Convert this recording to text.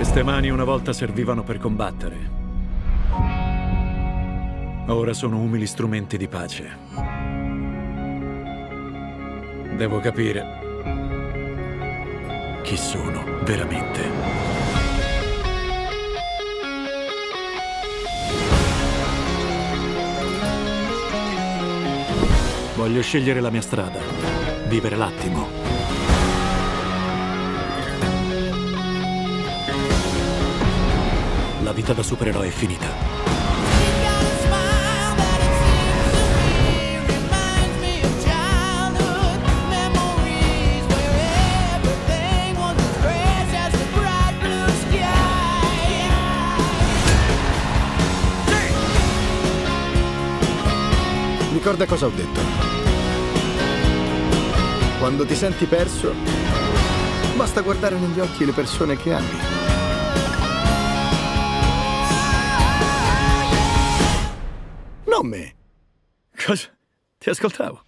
Queste mani una volta servivano per combattere. Ora sono umili strumenti di pace. Devo capire chi sono veramente. Voglio scegliere la mia strada, vivere l'attimo. La vita da supereroe è finita. Ricorda cosa ho detto. Quando ti senti perso, basta guardare negli occhi le persone che ami. Non me. Cosa? Ti ascoltavo.